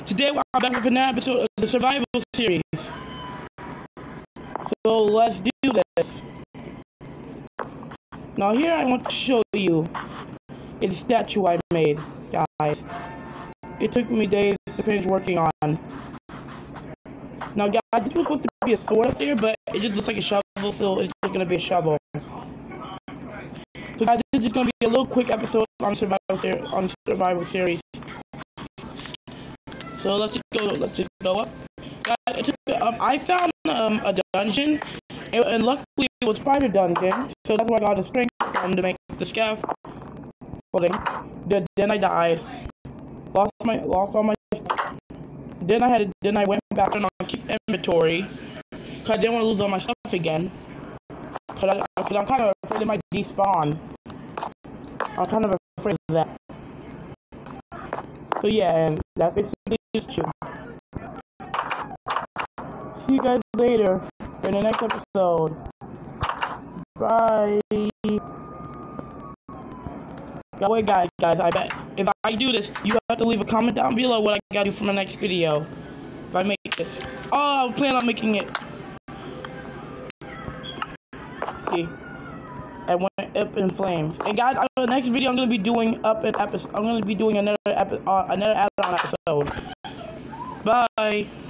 Today we're back with another episode of the survival series. So let's do this. Now here I want to show you a statue I made, guys. It took me days to finish working on. Now guys, this was supposed to be a sword up there, but it just looks like a shovel, so it's just gonna be a shovel. So guys, this is just gonna be a little quick episode on survival series. So let's just go up. I found a dungeon, and luckily it was spider dungeon, so that's why I got the strength from to make the scaffolding. Then I died, lost all my stuff. Then I went back and I keep inventory, cause I didn't want to lose all my stuff again. Cause I'm kind of afraid it might despawn. I'm kind of afraid of that. So yeah, and that's basically just true. See you guys later in the next episode. Bye. Wait, guys, I bet if I do this, you have to leave a comment down below what I gotta do for my next video. If I make this. Oh, I plan on making it. See. I went up in flames. And guys, on the next video, I'm gonna be doing another add-on episode. Bye.